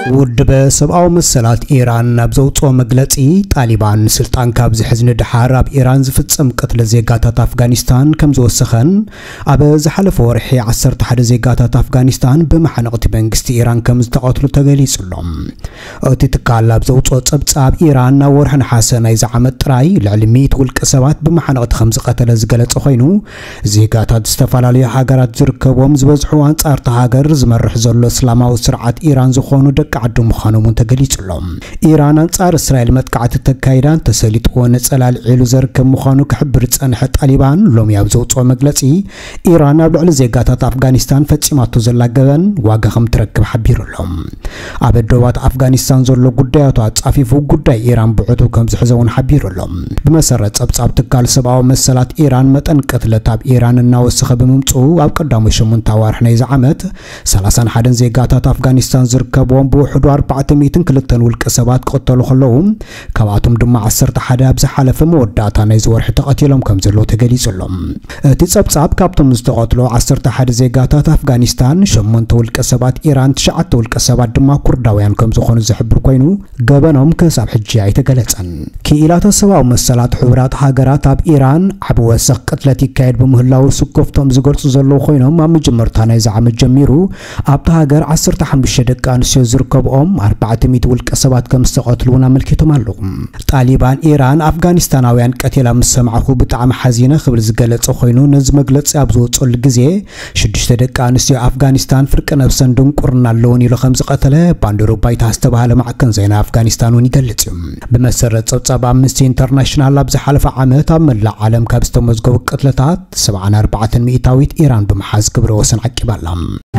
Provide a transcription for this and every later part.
ውድበ ሰብአዊ መሰላት ኢራን ናብዘውጾ መግለጺ ጣሊባን ስልጣን ካብ ዝሕዝን ድሓር ኣብ ኢራን ዝፍጸም ቅትለ ዜጋታት ኣፍጋኒስታን ከም ዝወሰኸን ኣብ ዝሓለፈ ወርሒ 11 ዜጋታት ኣፍጋኒስታን ብመሓነቕቲ መንግስቲ ኢራን ከም ዝተቐትሉ ተገሊጹሎም እቲ ትካል ኣብ ዘውጾ ጸብጻብ ኢራን ናብ ወርሒ ነሓሰ ናይ ዝዓመት ጥራይ ልዕሊ 100 ውልቀ ሰባት ብመሓነቕቲ ከም ዝቐተለ ዝገለጸ ኮይኑ ዜጋታት ዝተፈላለዩ ሃገራት ዝርከቦም ዝበዝሑ አንጻር ሃገር ዝመርሕ ዘሎ እስላማዊ ስርዓት ኢራን ዝኾኑ عدو مخانومون تقليصلهم إيران أنصار إسرائيل متقعت تكايدان تسليط ونصلال عيلو زركب مخانو كحبر تصنح طالبان لوم يابزوصو مغلصي إيران ኣብ ልዕሊ ዜጋታት ኣፍጋኒስታን ፈጺማቶ ዘላገበን ዋጋ ከም ትረክብ ሓቢሩሎም ኣብ ደባት ኣፍጋኒስታን ዘሎ ጉዳያቱ ኣጻፊፉ ጉዳይ ኢራን ብዕቱ ከም ዝሕዘውን ሓቢሩሎም ብመሰረት ጸብጻብ ትካል ሰብኣዊ መሰላት ኢራን መጠን ቅትለት ኣብ ኢራን እናወሰኸ ብምምጹ ኣብ ቀዳሞይ 8 ኣዋርሕ ናይ ዝዓመት 31 ዜጋታት ኣፍጋኒስታን ዝርከብዎም بوحد 402 ውልቀ ሰባት ቆተሉ ከለዉ ካብኣቶም ድማ 11 ኣብ ዝሓለፈ መወዳእታ ናይ ዝወርሒ ተቐቲሎም ከም ዘሎ ተገሊጹሎም እቲ ጸብጻብ ካብቶም ዝተቐትሉ 11 ዜጋታት ኣፍጋኒስታን 8 ውልቀ ሰባት ኢራን 9 ውልቀ ሰባት ድማ ኩርዳውያን ከም ዝኾኑ ዝሕብር ኮይኑ ገበኖም ክሳብ ሕጂ ኣይተገለጸን ክኢላተ ሰብኣዊ መሰላት ሕብራት ሃገራት ኣብ ኢራን ዓብ ወሰኽ ቅትለት ይካየድ ብምህላው ስኮፍቶም ዝገልጹ ዘለዉ ኮይኖም ኣብ መጀመርታ ናይ ዝዓመት ጀሚሩ ኣብታ ሃገር 15 ደቂ ኣንስትዮ ዝርከብኦም 400 ውልቀ ሰባት ከም ዝተቐትሉና መልኪቶም ኣለዉ ጣሊባን ኢራን ኣፍጋኒስታናውያን ቀቴላ ምስሰማዕኹ ብጣዕሚ ሓዚነ ክብል ዝገለጸ ኮይኑ ነዚ መግለጺ ኣብ ዝወጸሉ ግዜ 6 ደቂ ኣንስትዮ ኣፍጋኒስታን ፍርቂ ነብሰን ድንቁርና ኣለውን ኢሉ ከም ዝቐተለ ባንዴራ ባይታ ዝተባሃለ ማዕከን ዜና ኣፍጋኒስታን እውን ይገልጽ እዩ ብመሰረት ጸብጻብ ኣምነስቲ ኢንተርናሽናል ኣብ ዝሓለፈ ዓመት ኣብ መላእ ዓለም ካብ ዝተመዝገቡ ቅትለታት 74 ሚእታዊት ኢራን ብምሓዝ ክብረ ወሰን ዓቂባላ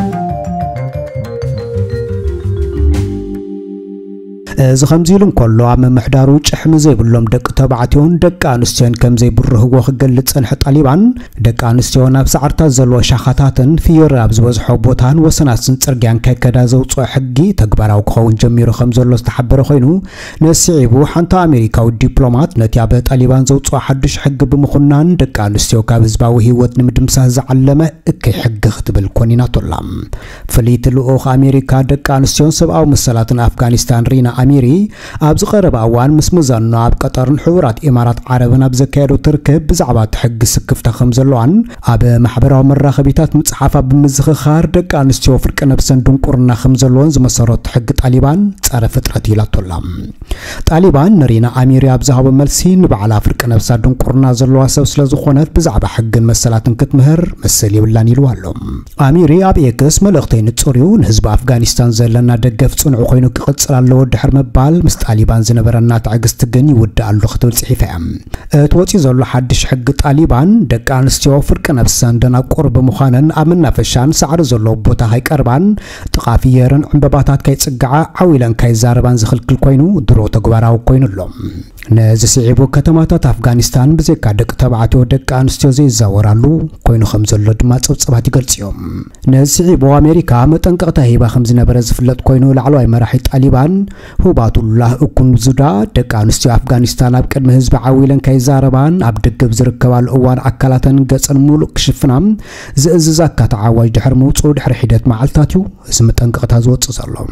እዚ ከምዚሉን ኮሎ ኣብ መምሕዳሩ ጭሕሚ ዘይብሎም ደቂ ተባዕትዮን ደቂ ኣንስትዮን ከም ዘይብርህዎ ክገልጽ ጸንሐ ጣሊባን ደቂ ኣንስትዮ ናብ ሰዓርታት ዘለዎ ሻኻታትን ፍየር ኣብ ዝበዝሖ ቦታን ወሰናትን ጽርግያን ከይከዳ ዘውጽኦ ሕጊ ተግባራዊ ክኸውን ጀሚሩ ከም ዘሎ ዝተሓበረ ኮይኑ ነሲዒቡ ሓንቲ ኣሜሪካዊ ዲፕሎማት ነቲ ኣብ ጣሊባን ዘውጽኦ ሓድሽ ሕጊ ብምኹናን ደቂ ኣንስትዮ ካብ ህዝባዊ ህይወት ንምድምሳስ ዝዓለመ እከይ ሕጊ ክትብል ኮኒናቶላ ፍሊት ልኡኽ ኣሜሪካ ደቂ ኣንስትዮን ሰብኣዊ መሰላትን ኣፍጋኒስታን ሪና أميري أبز قرب أوان مسمزان أب قطر حورات إمارات عربنا بزكايرو تركب بزعبات حق سكف تخمز اللوان أب محبرة مرة خبيتات متصحفة بمزخ خار دك أنستيو فرق نفسن دون قرنا خمز اللوان زمسارات حق طالبان تعرف فترة لا طلام طالبان نرينا أميري أبزها بملسين بعلى فرق نفسها دون قرنا زلوا سوسلا زخونات بزعب حق المسلات كتمهر مسلي ولاني لوالهم أميري أب يكس ملغتين تصوريون حزب أفغانستان زلنا دقف صنعو خينو كقصر اللو دحر مبال مست طالبان زنبرنا تعجزت جني ود على خطول صحيفة توصي زلوا حدش حق طالبان دك أنستيو فرق نفسن دنا قرب مخانن أمنا فشان سعر زلوا بوتا هاي كربان تقافيرن عمباباتات كي تسقع عويلن كي زاربان زخل كل كوينو درو تقبراو كوينو لهم نزسيبو كتماتات أفغانستان بزيكا دك تبعتو دك أنستيو زي زاورالو كوينو خمزلو دما تصباتي قلتيوم نزسيبو أمريكا متنقطة هيبا خمزنا برز فلت كوينو لعلوي مراحي طالبان هو باتو الله أكون زودا دك أنستيو أفغانستان أبكد مهزب عويلن كي زاربان أبدك بزركوال أوان أكالاتن قصن مولو كشفنام زئززاك كتعاواج دحر موتو دحر حيدات معالتاتيو اسمت انقطة زوت صلهم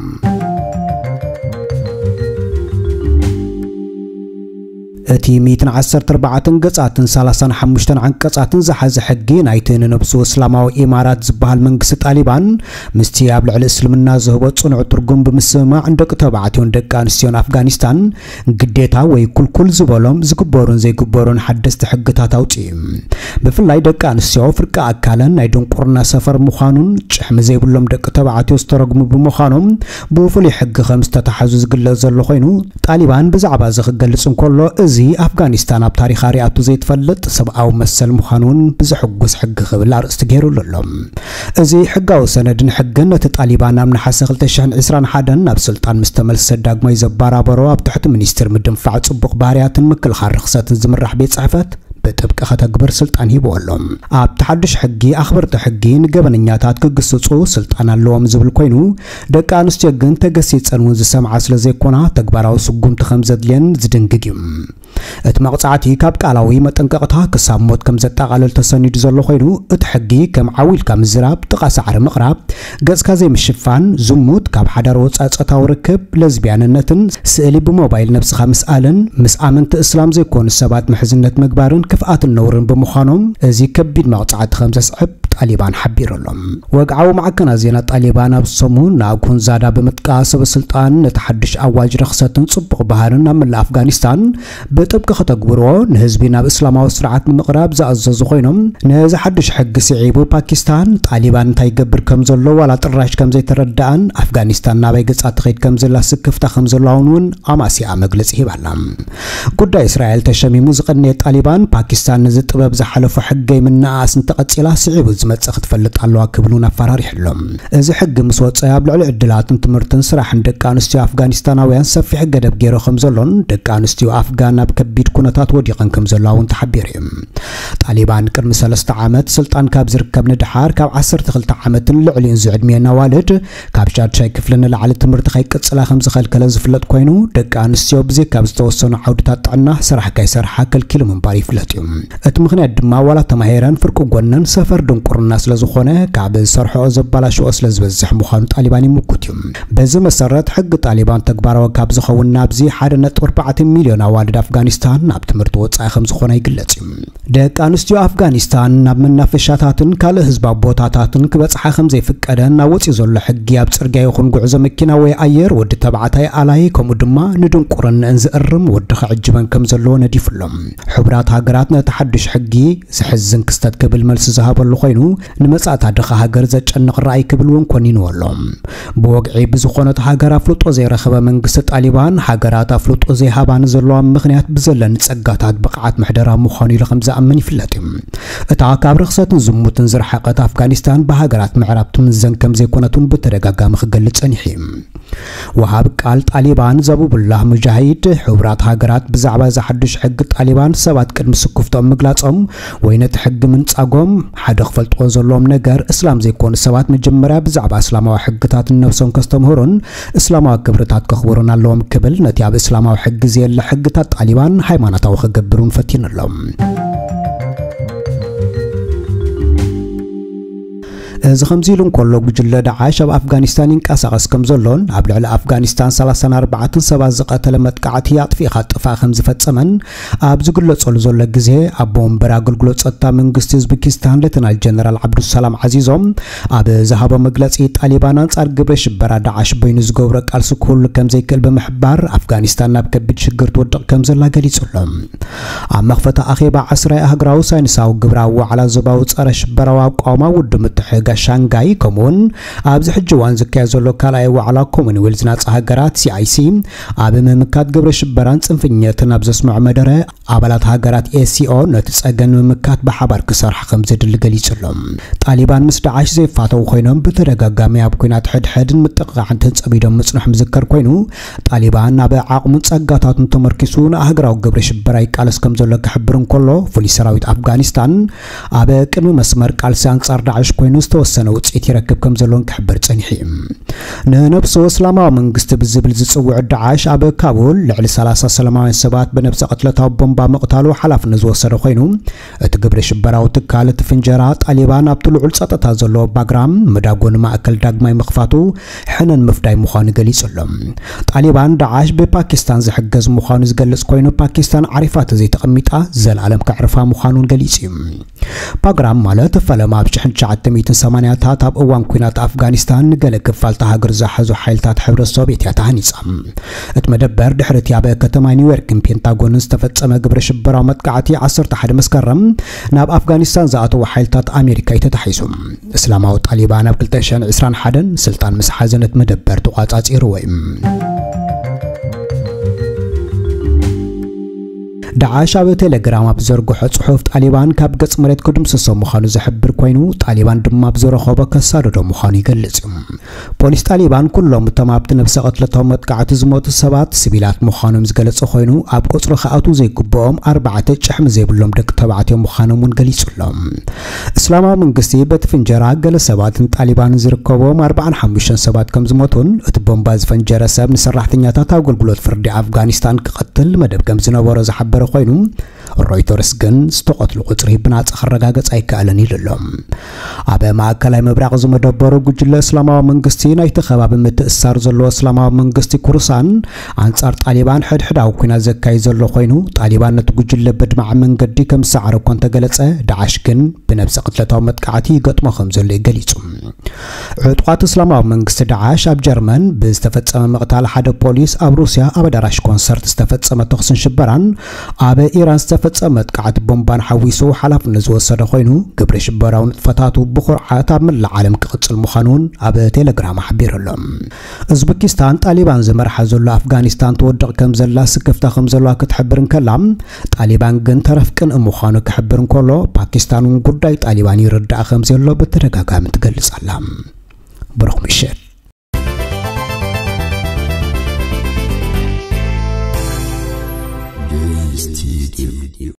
እቲ 114 ገጻትን 35 አንቀጻትን ዝሓዘ ሕጊ ናይትን ነብሱ እስላማዊ ኢማራት ዝበሃል መንግስቲ ጣሊባን ምስቲ ኣብ ልዕሊ እስልምና ዝህቦ ጽኑዕ ትርጉም ብምስማዕ ደቂ ተባዕትዮን ደቂ ኣንስትዮን ኣፍጋኒስታን ግዴታ ወይ ኩልኩል ዝበሎም ዝግበሩን ዘይግበሩን ሓደስቲ ሕግታት ኣውፅዩ ብፍላይ ደቂ ኣንስትዮ ፍርቂ ኣካለን ናይ ድንቁርና ሰፈር ምዃኑን ጭሕሚ ዘይብሎም ደቂ ተባዕትዮ ዝተረጉሙ ብምዃኖም ብፍሉይ ሕጊ ከም ዝተተሓዙ ዝግለጽ ዘሎ ኮይኑ ጣሊባን ብዛዕባ ዝኽገልጽ እንከሎ እዚ أفغانستان أب تاريخ رياض زيت فلت سبعة مسل مخانون بزحجوز حق قبل أرست جيرو لهم زي حجاو سندن حجنا تطالبان من حسقل تشان عسران حدن أب سلطان مستمل صدق ما يزبارا برو أب تحت منيستر مدن فعت صبغ باريات مكل خارخصات زمرح بيت صحفات بتبقى خطقبر سلطان هيبولهم أب تحدش حقي أخبر تحقين قبنياتات كقصصو سلطان اللوم زبل كوينو دك أنستيجن تقسيت أنوز سمع أصل زي كونا تقبراو سقوم تخمزد لين زدنقيم اتمقصعتي كاب قالاوي مطنققتا كساموت كم زطاقالل تسنيد زلو خوينو اتحجي كم عويل كم مزراب تقاسعر مقراب غزكا زي مشفان زموت كاب حدر وصاصتاو ركب لزبياننتن سئلي بموبايل نفس خمس آلن مس امنت اسلام زي كون السبات محزنت مغبارن كفات النورن بمخانوم ازي كبيد مقصعت خمس صعب طالبان حبير لهم وقعوا معكنا زينة طالبان ابصمون ناكون زادا بمتقاس بسلطان نتحدش اواج رخصتن صبق بهارنا من افغانستان بطبق خطغبرو نهزبنا باسلاماوي سرعات مقراب زازز خوينم نزا حدش حق سعيبو باكستان طالبان تايغبر كم زلو ولا طراش كم زي تردان افغانستان ناباي قصات خيد كم زلا سكفتا خم زلاونون اماسي مغلص يبالام قد اسرائيل تشميمو زقني طالبان باكستان نز طبب زحلفو حقي من ناس انتقصيلا سعيبو زمصخ تفلط الله كبلونا فرار يحلم እዚ ሕግ ምስ ወጻ ያብልዑ ዕድላትን ትምርትን ስራሕን ደቂ አንስትዮ አፍጋኒስታናውያን ሰፊሕ ገደብ ገይሮ ከም ዘሎን ደቂ አንስትዮ አፍጋን ኣብ ከቢድ ኩነታት ወዲቀን ከም ዘላውን ተሓቢሩ እዩ ጣሊባን ቅድሚ 3 ዓመት ስልጣን ካብ ዝርከብ ንድሓር ካብ 12 ዓመትን ልዕሊን ዝዕድሜና ዋልድ ካብ ሻድሻይ ክፍልን ንላዕሊ ትምርቲ ከይቅጽላ ከም ዝኸልከለ ዝፍለጥ ኮይኑ ደቂ አንስትዮ ብዘይ ካብ ዝተወሰኑ ዓውድታት ጥዕና ስራሕ ከይሰርሓ ከልኪሉ ምንባር ይፍለጥ እዩ እቲ ምኽንያት ድማ ዋላ ተማሂረን ፍርቂ ጎነን ሰፈር ድንቁርና ስለ ዝኾነ ካብ ዝሰርሖ ዘባላሽ ስለዝበዝሕ ምዃኑ ጣሊባን ይምኩትዮም በዚ መሰረት ሕግ ጣሊባን ተግባራዊ ካብ ዝኸውን ናብዚ 1.4 ሚልዮን ኣዋልድ ኣፍጋኒስታን ናብ ትምህርቲ ወጻኢ ከም ዝኾነ ይግለጽ እዩ ደቂ አንስትዮ ኣፍጋኒስታን ናብ መናፈሻታትን ካልእ ህዝባዊ ቦታታትን ክበጽሓ ከም ዘይፍቀደን ናብ ወፂ ዘሎ ሕጊ ኣብ ጽርግያ ይኹን ጉዕዞ መኪና ወይ ኣየር ወዲ ተባዕታይ ኣላይ ከምኡ ድማ ንድንቁርናን ዝእርም ወዲ ክዕጅበን ከም ዘለዎ ነዲፍሎም ሕብራት ሃገራት ነቲ ሓድሽ ሕጊ ዝሕዝን ክስተት ክብል መልሲ ዝሃበሉ ኮይኑ ንመጻእታ ድኻ ሃገር ዘጨንቕ ራእይ ክብልውን ኮኒኑ ኣሎም ብወግዒ ብዝኾነት ሃገር ኣፍልጦ ዘይረኸበ መንግስቲ ጣሊባን ሃገራት ኣፍልጦ ዘይሃባን ዘለዋ ምኽንያት ብዘለን ጸጋታት ብቕዓት ምሕደራ ምዃኑ ኢሉ ከም ዝኣምን ይፍለጥ እዩ እታ ካብ ርኽሰትን ዝሙትን ዝረሓቐት ኣፍጋኒስታን ብሃገራት ምዕራብ ትምዘን ከም ዘይኮነቱን ብተደጋጋሚ ክገልጽ ጸኒሑ ወሃብ ቃል ጣሊባን ዘቡብላህ ሙጃሂድ ሕብራት ሃገራት ብዛዕባ ዝሓድሽ ሕጊ ጣሊባን ሰባት ቅድሚ ስኩፍቶም ምግላጾም ወይ ነቲ ሕጊ ምንጻጎም ሓደ ክፈልጥዎ ዘሎም ነገር እስላም ዘይኮኑ ሰባት መጀመርያ ብዛዕባ እስላማዊ ሕግታት ነፍሶም ከስተምህሩን እስላማዊ ክብርታት ከኽብሩን ኣለዎም ክብል ነቲ ኣብ እስላማዊ ሕጊ ዘየለ ሕግታት ጣሊባን ሃይማኖታዊ ክገብሩን ፈቲኑሎም እዚ ከምዚሉን ኮሎ ጉጅለ ዳዓሽ ኣብ ኣፍጋኒስታን ይንቀሳቐስ ከም ዘሎን ኣብ ልዕሊ ኣፍጋኒስታን 34 ሰባት ዝቐተለ መጥቃዕቲ ኣጥፊእኻ ጥፋእ ከም ዝፈጸመን ኣብ ዝግለጸሉ ዘሎ ግዜ ኣብ ቦምበር ኣገልግሎት ጸጥታ መንግስቲ ኡዝቤኪስታን ሌተናል ጀነራል ዓብዱሰላም ዓዚዞም ኣብ ዝሃቦ መግለጺ ጣሊባን አንጻር ግብረ ሽበራ ዳዓሽ በይኑ ዝገብሮ ቃልሲ ኩሉ ከም ዘይክእል ብምሕባር ኣፍጋኒስታን ናብ ከቢድ ሽግር ትወድቕ ከም ዘላ ገሊጹሎም ኣብ መኽፈታ ኣኼባ 10 ሃገራዊ ሳይንሳዊ ግብራዊ ዋዕላ ዞባዊ ጸረ ሽበራዊ ኣቋማ ውድብ ምትሕግጋዝ ሻንጋይ ኮሙን ኣብዚ ሕጂ ዋን ዝካየድ ዘሎ ካልኣይ ዋዕላ ኮመንዌልዝ ናጻ ሃገራት ሲአይሲ ኣብ ምምካት ግብረ ሽበራን ጽንፈኛትን ኣብ ዘስምዑ መደረ ኣባላት ሃገራት ኤሲኦ ነቲ ጸገም ምምካት ብሓባር ክሰርሕ ከም ዝድሊ ገሊጹሎም ጣሊባን ምስ ዳዓሽ ዘይፋተው ኮይኖም ብተደጋጋሚ ኣብ ኩናት ሕድሕድን ምጥቕዓን ተጸቢዶም ምጽንሕ ምዝከር ኮይኑ ጣሊባን ኣብ ዓቕሙን ጸጋታቱን ተመርኪሱ ንሃገራዊ ግብረ ሽበራ ይቃለስ ከም ዘሎ ክሕብርን ከሎ ፍሉይ ሰራዊት ኣፍጋኒስታን ኣብ ቅድሚ መስመር ቃልሲ አንጻር ዳዓሽ ኮይኑ ዝተወሰነ ውጽኢት ይረክብ ከም ዘሎን ክሕበር ጸኒሑ ንነብሱ እስላማዊ መንግስቲ ብዝብል ዝጽውዕ ዳዓሽ ኣብ ካቡል ልዕሊ 30 ሰላማውያን ሰባት ብነብሰ ቅትለታዊ ቦምባ መቕታሉ ሓላፍነት ዝወሰደ ኮይኑ እቲ ግብረ ሽበራዊ ትካል እቲ ፍንጀራ ጣሊባን ኣብ ልዑል ጸጥታ ዘለዎ ባግራም መዳጎን ማእከል ዳግማይ ምኽፋቱ ሕነን ምፍዳይ ምዃኑ ገሊጹሎም ጣሊባን ዳዓሽ ብፓኪስታን ዝሕገዝ ምዃኑ ዝገልጽ ኮይኑ ፓኪስታን ዓሪፋት ዘይተቐሚጣ ዘለዓለም ከዕርፋ ምዃኑን ገሊጹ ባግራም ማለት ፈለማ ኣብ 1980ታት ኣብ እዋን ኩናት ኣፍጋኒስታን ገለ ክፋልታ ሃገር ዝሓዙ ሓይልታት ሕብረት ሶቪየት ተሃኒጻ እቲ መደበር ድሕርቲ ኣብ ከተማ ኒውዮርክን ፔንታጎንን ዝተፈጸመ ግብረ ሽበራዊ መጥቃዕቲ 11 መስከረም ናብ ኣፍጋኒስታን ዝኣተዉ ሓይልታት ኣሜሪካ ተታሒዙ እስላማዊ ጣሊባን ኣብ 2021 ስልጣን ምስ ሓዘነት መደበር ተቋጻጺሩ ወይ داعش ኣብ ቴሌግራም ኣብ ዘርግሖ ጽሑፍ ጣሊባን ካብ ገጽ መሬት ክድምስሶ ምዃኑ ዝሕብር ኮይኑ ጣሊባን ድማ ኣብ ዘረኸቦ ከሳደዶ ምዃኑ ይገልጽ እዩ ፖሊስ ጣሊባን ኩሎም እቶም ኣብቲ ነብሰ ቀትለቶም መጥቃዕቲ ዝሞቱ ሰባት ሲቪላት ምዃኖም ዝገልጽ ኮይኑ ኣብ ቁጽሪ ከኣቱ ዘይግብኦም 4 ጭሕሚ ዘይብሎም ደቂ ተባዕትዮ ምዃኖም እውን ገሊጹሎም እስላማዊ መንግስቲ በቲ ፍንጀራ ገለ ሰባትን ጣሊባንን ዝርከቦም 45 ሰባት ከም ዝሞቱን እቲ ቦምባ ዝፈንጀረ ሰብ ንሰራሕተኛታት ኣገልግሎት ፍርዲ ኣፍጋኒስታን ክቐትል መደብ ከም ዝነበሮ ዝሓበረ ኮይኑ ሮይተርስ ግን ዝተቆትሉ ቁጽሪ ብናጽ ክረጋገጽ ኣይከኣለን ኢሎም ኣብ ማእከላይ ምብራቕ ዝመደበሩ ጉጅለ እስላማዊ መንግስቲ ናይቲ ከባቢ ምትእስሳር ዘለዎ እስላማዊ መንግስቲ ኩርሳን አንጻር ጣሊባን ሕድሕዳዊ ኩናት ዘካይድ ዘሎ ኮይኑ ጣሊባን ነቲ ጉጅለ በድማዕ መንገዲ ከም ሰዓረ እኳ እንተገለጸ ዳዓሽ ግን ብነብሰ ቅትለታዊ መጥቃዕቲ ይገጥሞ ከም ዘሎ ይገልጹ ዕጡቃት እስላማዊ መንግስቲ ዳዓሽ ኣብ ጀርመን ብዝተፈጸመ መቕታል ሓደ ፖሊስ ኣብ ሩስያ ኣብ ኣዳራሽ ኮንሰርት ዝተፈጸመ ተኽስን ሽበራን ኣብ ኢራን ዝተፈጸመ ጥቃዓት ቦምባን ሓዊሱ ሓላፍነት ዝወሰደ ኮይኑ ግብሪ ሽበራዊ ንጥፈታቱ ብኹርዓት ኣብ መላእ ዓለም ክቕጽል ምዃኑን ኣብ ቴሌግራም ሓቢሩሎም ኡዝቤኪስታን ጣሊባን ዝመርሓ ዘሎ ኣፍጋኒስታን ትወድቕ ከም ዘላ ስክፍታ ከም ዘለዋ ክትሕብርን ከላም ጣሊባን ግን ተረፍቅን ምዃኑ ክሕብርን ከሎ ፓኪስታን ጉዳይ ጣሊባን ይርዳእ ከም ዘሎ በተደጋጋሚ ትገልጽ ኣላ ብሩኽ ምሽት